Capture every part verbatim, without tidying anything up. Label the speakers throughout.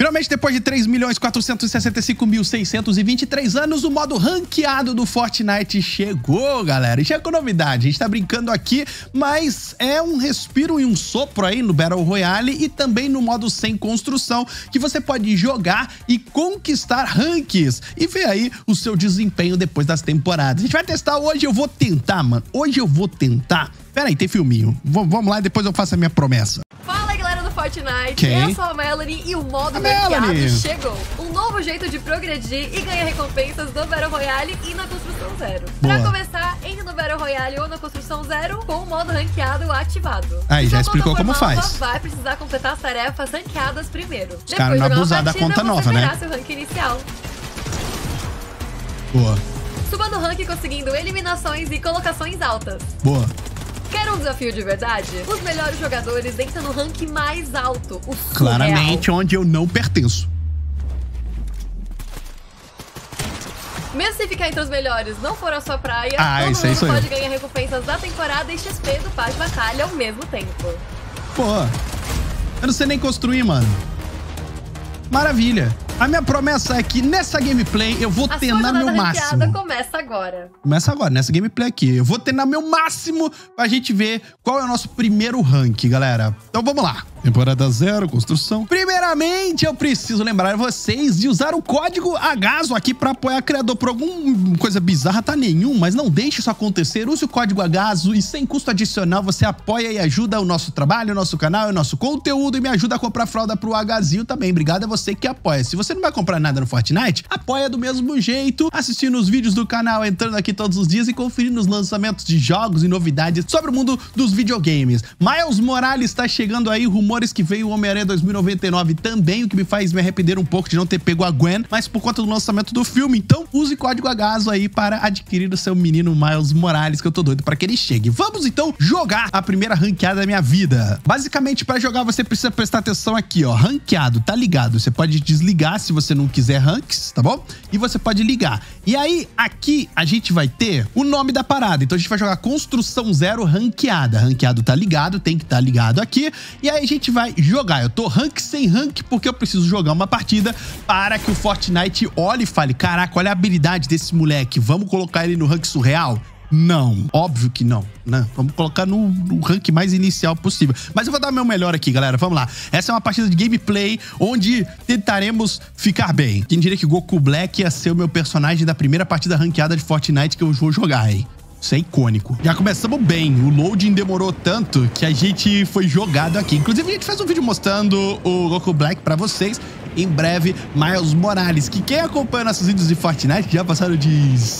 Speaker 1: Finalmente, depois de três milhões quatrocentos e sessenta e cinco mil seiscentos e vinte e três anos, o modo ranqueado do Fortnite chegou, galera. E chegou com novidade. A gente tá brincando aqui, mas é um respiro e um sopro aí no Battle Royale e também no modo sem construção, que você pode jogar e conquistar ranks e ver aí o seu desempenho depois das temporadas. A gente vai testar hoje, eu vou tentar, mano. Hoje eu vou tentar. Pera aí, tem filminho. V vamos lá, depois eu faço a minha promessa.
Speaker 2: Fala, galera do Fortnite,
Speaker 1: Quem?
Speaker 2: eu sou a Melanie e o modo
Speaker 1: A
Speaker 2: ranqueado
Speaker 1: Melanie.
Speaker 2: chegou. Um novo jeito de progredir e ganhar recompensas no Battle Royale e na Construção Zero.
Speaker 1: Boa.
Speaker 2: Pra começar, entre no Battle Royale ou na Construção Zero com o modo ranqueado ativado.
Speaker 1: Aí,
Speaker 2: Se
Speaker 1: já
Speaker 2: for
Speaker 1: explicou
Speaker 2: conta
Speaker 1: como
Speaker 2: normal,
Speaker 1: faz.
Speaker 2: só vai precisar completar as tarefas ranqueadas primeiro.
Speaker 1: Os caras não
Speaker 2: de uma
Speaker 1: abusar da
Speaker 2: partida,
Speaker 1: conta
Speaker 2: você
Speaker 1: nova,
Speaker 2: verá
Speaker 1: né?
Speaker 2: seu rank inicial.
Speaker 1: Boa,
Speaker 2: Suba no rank conseguindo eliminações e colocações altas.
Speaker 1: boa.
Speaker 2: Quer um desafio de verdade? Os melhores jogadores entram no rank mais alto, o surreal.
Speaker 1: Claramente onde eu não pertenço.
Speaker 2: Mesmo se ficar entre os melhores não for a sua praia,
Speaker 1: Ah,
Speaker 2: todo
Speaker 1: isso aí
Speaker 2: mundo
Speaker 1: sou eu.
Speaker 2: pode ganhar recompensas da temporada e X P do Paz de Batalha ao mesmo tempo.
Speaker 1: Pô, eu não sei nem construir, mano. Maravilha. A minha promessa é que nessa gameplay eu vou
Speaker 2: A sua
Speaker 1: treinar meu
Speaker 2: jornada ranqueada
Speaker 1: máximo.
Speaker 2: começa agora.
Speaker 1: Começa agora, nessa gameplay aqui. Eu vou treinar meu máximo pra gente ver qual é o nosso primeiro rank, galera. Então vamos lá. Temporada zero, construção. Primeiramente, eu preciso lembrar vocês de usar o código AGAZO aqui pra apoiar o criador. Por alguma coisa bizarra, tá nenhum, mas não deixe isso acontecer. Use o código AGAZO e sem custo adicional você apoia e ajuda o nosso trabalho, o nosso canal, o nosso conteúdo e me ajuda a comprar fralda pro Agazinho também. Obrigado a você que apoia. Se você não vai comprar nada no Fortnite, apoia do mesmo jeito, assistindo os vídeos do canal, entrando aqui todos os dias e conferindo os lançamentos de jogos e novidades sobre o mundo dos videogames. Miles Morales tá chegando aí, rumores que veio o Homem-Aranha dois mil e noventa e nove também, o que me faz me arrepender um pouco de não ter pego a Gwen, mas por conta do lançamento do filme. Então, use código AGAZO aí para adquirir o seu menino Miles Morales, que eu tô doido para que ele chegue. Vamos então jogar a primeira ranqueada da minha vida. Basicamente, para jogar você precisa prestar atenção aqui, ó, ranqueado, tá ligado? Você pode desligar se você não quiser ranks, tá bom? E você pode ligar. E aí, aqui a gente vai ter o nome da parada. Então a gente vai jogar Construção Zero ranqueada. Ranqueado tá ligado, tem que estar tá ligado aqui. E aí a gente vai jogar. Eu tô rank sem rank porque eu preciso jogar uma partida para que o Fortnite olhe e fale: caraca, olha a habilidade desse moleque, vamos colocar ele no rank surreal? Não, óbvio que não, né? Vamos colocar no, no rank mais inicial possível. Mas eu vou dar o meu melhor aqui, galera. Vamos lá. Essa é uma partida de gameplay onde tentaremos ficar bem. Quem diria que Goku Black ia ser o meu personagem da primeira partida ranqueada de Fortnite que eu vou jogar, hein? Isso é icônico. Já começamos bem. O loading demorou tanto que a gente foi jogado aqui. Inclusive, a gente fez um vídeo mostrando o Goku Black pra vocês. Em breve, Miles Morales, que quem acompanha nossos vídeos de Fortnite já passaram de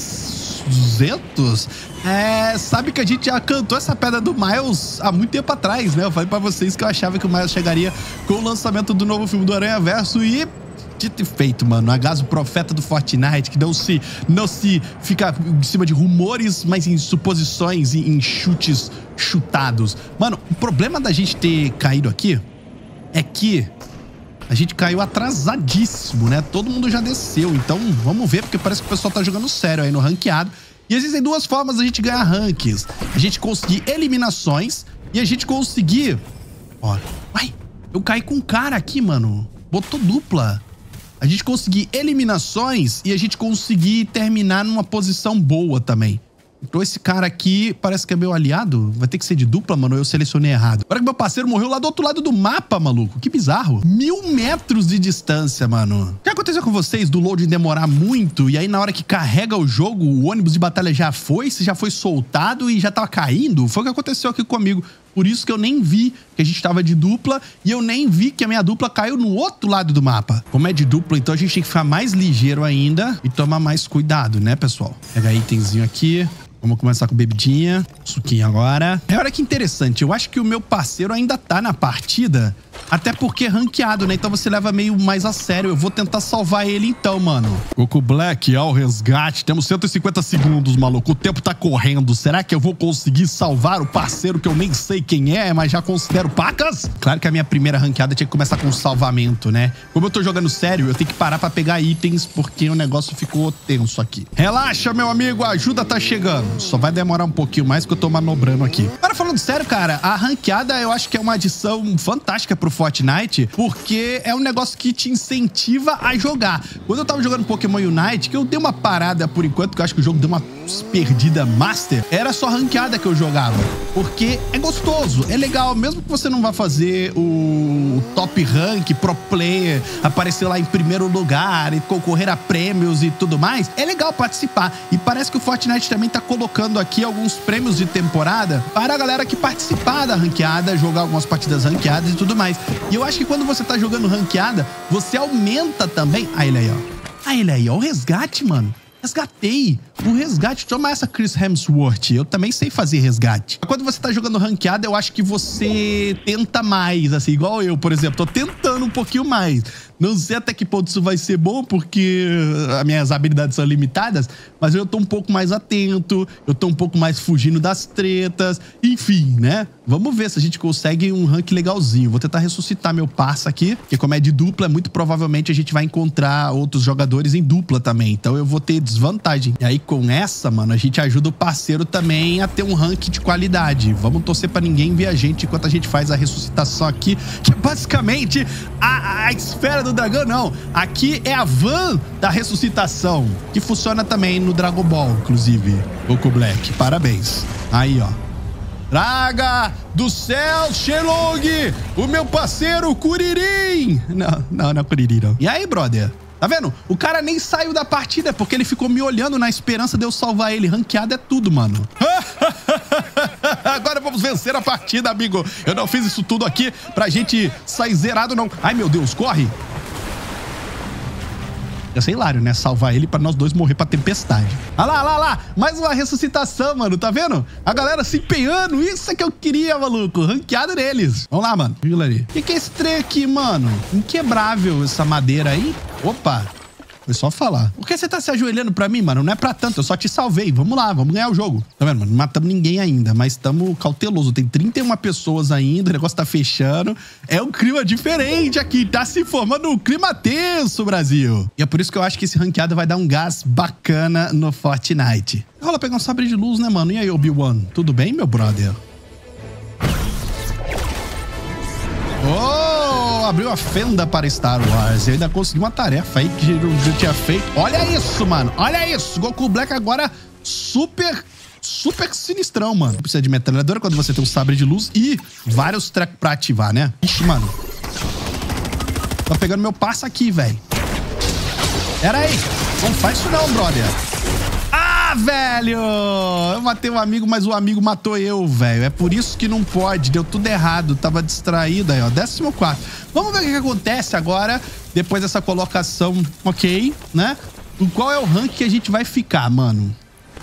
Speaker 1: duzentos, é, sabe que a gente já cantou essa pedra do Miles há muito tempo atrás, né? Eu falei pra vocês que eu achava que o Miles chegaria com o lançamento do novo filme do Aranhaverso e... dito e feito, mano. Agazo, profeta do Fortnite, que não se, não se fica em cima de rumores, mas em suposições e em chutes chutados. Mano, o problema da gente ter caído aqui é que a gente caiu atrasadíssimo, né? Todo mundo já desceu, então vamos ver, porque parece que o pessoal tá jogando sério aí no ranqueado. E existem duas formas da gente ganhar ranks. A gente conseguir eliminações e a gente conseguir... Ó, ai, eu caí com um cara aqui, mano. Botou dupla. A gente conseguir eliminações e a gente conseguir terminar numa posição boa também. Então esse cara aqui parece que é meu aliado. Vai ter que ser de dupla, mano, eu selecionei errado. Agora que meu parceiro morreu lá do outro lado do mapa, maluco. Que bizarro. Mil metros de distância, mano. O que aconteceu com vocês do loading demorar muito e aí na hora que carrega o jogo, o ônibus de batalha já foi, se já foi soltado e já tava caindo? Foi o que aconteceu aqui comigo. Por isso que eu nem vi que a gente tava de dupla e eu nem vi que a minha dupla caiu no outro lado do mapa. Como é de dupla, então a gente tem que ficar mais ligeiro ainda e tomar mais cuidado, né, pessoal? Pega itemzinho aqui. Vamos começar com bebidinha. Suquinho agora. É, olha que interessante. Eu acho que o meu parceiro ainda tá na partida. Até porque é ranqueado, né? Então você leva meio mais a sério. Eu vou tentar salvar ele então, mano. Goku Black ao resgate. Temos cento e cinquenta segundos, maluco. O tempo tá correndo. Será que eu vou conseguir salvar o parceiro que eu nem sei quem é, mas já considero pacas? Claro que a minha primeira ranqueada tinha que começar com salvamento, né? Como eu tô jogando sério, eu tenho que parar pra pegar itens porque o negócio ficou tenso aqui. Relaxa, meu amigo. A ajuda tá chegando. Só vai demorar um pouquinho mais que eu tô manobrando aqui. Agora, falando sério, cara, a ranqueada eu acho que é uma adição fantástica pro pro Fortnite, porque é um negócio que te incentiva a jogar. Quando eu tava jogando Pokémon Unite, que eu dei uma parada por enquanto, que eu acho que o jogo deu uma perdida master, era só ranqueada que eu jogava. Porque é gostoso, é legal, mesmo que você não vá fazer o top rank, pro player, aparecer lá em primeiro lugar e concorrer a prêmios e tudo mais, é legal participar. E parece que o Fortnite também tá colocando aqui alguns prêmios de temporada para a galera que participar da ranqueada, jogar algumas partidas ranqueadas e tudo mais. E eu acho que quando você tá jogando ranqueada, você aumenta também... Ah, ele aí, ó. Ah, ele aí, ó. O resgate, mano. Resgatei. O resgate, toma essa, Chris Hemsworth. Eu também sei fazer resgate. Quando você tá jogando ranqueada, eu acho que você tenta mais, assim, igual eu, por exemplo. Tô tentando um pouquinho mais. Não sei até que ponto isso vai ser bom, porque as minhas habilidades são limitadas, mas eu tô um pouco mais atento, eu tô um pouco mais fugindo das tretas, enfim, né? Vamos ver se a gente consegue um rank legalzinho. Vou tentar ressuscitar meu parça aqui, porque como é de dupla, muito provavelmente a gente vai encontrar outros jogadores em dupla também, então eu vou ter desvantagem. E aí com essa, mano, a gente ajuda o parceiro também a ter um rank de qualidade. Vamos torcer pra ninguém ver a gente enquanto a gente faz a ressuscitação aqui, que é basicamente a, a esfera do dragão, não. Aqui é a van da ressuscitação, que funciona também no Dragon Ball, inclusive. Goku Black, parabéns. Aí, ó. Traga do céu, Shenlong, o meu parceiro Kuririn. Não, não, não é Kuririn, não. E aí, brother? Tá vendo? O cara nem saiu da partida porque ele ficou me olhando na esperança de eu salvar ele. Ranqueado é tudo, mano. Agora vamos vencer a partida, amigo. Eu não fiz isso tudo aqui pra gente sair zerado, não. Ai, meu Deus, corre. Ia ser hilário, né? Salvar ele pra nós dois morrer pra tempestade. Ah lá, lá, lá. Mais uma ressuscitação, mano. Tá vendo? A galera se empenhando. Isso é que eu queria, maluco. Ranqueada neles. Vamos lá, mano. Vila ali. O que, que é esse trem aqui, mano? Inquebrável essa madeira aí. Opa. Foi só falar. Por que você tá se ajoelhando pra mim, mano? Não é pra tanto. Eu só te salvei. Vamos lá. Vamos ganhar o jogo. Tá vendo, mano? Não matamos ninguém ainda, mas estamos cauteloso. Tem trinta e uma pessoas ainda. O negócio tá fechando. É um clima diferente aqui. Tá se formando um clima tenso, Brasil. E é por isso que eu acho que esse ranqueado vai dar um gás bacana no Fortnite. Rola pegar um sabre de luz, né, mano? E aí, Obi-Wan? Tudo bem, meu brother? Oh, abriu a fenda para Star Wars. Eu ainda consegui uma tarefa aí que eu já tinha feito. Olha isso, mano. Olha isso. Goku Black agora super, super sinistrão, mano. Precisa de metralhadora quando você tem um sabre de luz e vários tracks pra ativar, né? Ixi, mano. Tô pegando meu passo aqui, velho. Pera aí. Não faz isso não, brother. Ah, velho! Eu matei um amigo, mas o amigo matou eu, velho. É por isso que não pode. Deu tudo errado. Tava distraído aí, ó. décimo quarto. Vamos ver o que, que acontece agora, depois dessa colocação, ok, né? Qual é o rank que a gente vai ficar, mano?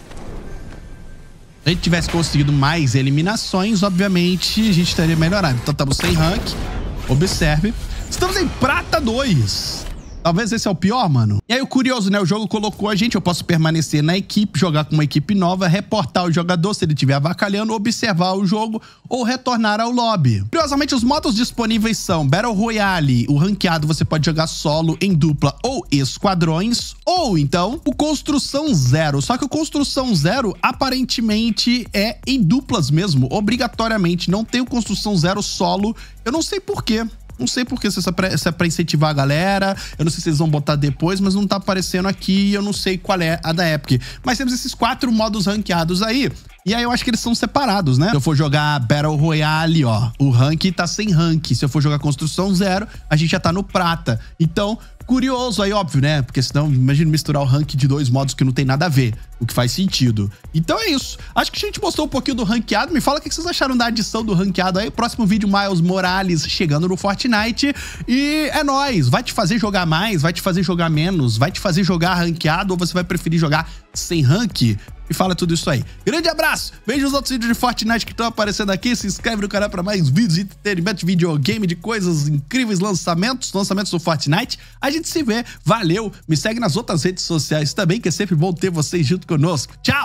Speaker 1: Se a gente tivesse conseguido mais eliminações, obviamente, a gente teria melhorado. Então, estamos sem rank. Observe. Estamos em prata dois. Talvez esse é o pior, mano. E aí, o curioso, né? O jogo colocou a gente, eu posso permanecer na equipe, jogar com uma equipe nova, reportar o jogador se ele estiver avacalhando, observar o jogo ou retornar ao lobby. Curiosamente, os modos disponíveis são Battle Royale, o ranqueado você pode jogar solo, em dupla ou esquadrões, ou então o Construção Zero. Só que o Construção Zero, aparentemente, é em duplas mesmo, obrigatoriamente. Não tem o Construção Zero solo, eu não sei por quê. Não sei por que se é pra, se é pra incentivar a galera. Eu não sei se eles vão botar depois, mas não tá aparecendo aqui. Eu não sei qual é a da Epic. Mas temos esses quatro modos ranqueados aí. E aí eu acho que eles são separados, né? Se eu for jogar Battle Royale, ó, o rank tá sem rank. Se eu for jogar Construção Zero, a gente já tá no prata. Então, curioso aí, óbvio, né? Porque senão, imagina misturar o rank de dois modos que não tem nada a ver. O que faz sentido. Então é isso. Acho que a gente mostrou um pouquinho do ranqueado. Me fala o que vocês acharam da adição do ranqueado aí. Próximo vídeo, Miles Morales chegando no Fortnite. E é nóis. Vai te fazer jogar mais, vai te fazer jogar menos, vai te fazer jogar ranqueado ou você vai preferir jogar sem rank? Me fala tudo isso aí. Grande abraço. Veja os outros vídeos de Fortnite que estão aparecendo aqui. Se inscreve no canal para mais vídeos de entretenimento, de videogame, de coisas incríveis, lançamentos, lançamentos do Fortnite. A gente se vê. Valeu. Me segue nas outras redes sociais também, que é sempre bom ter vocês junto conosco. Tchau.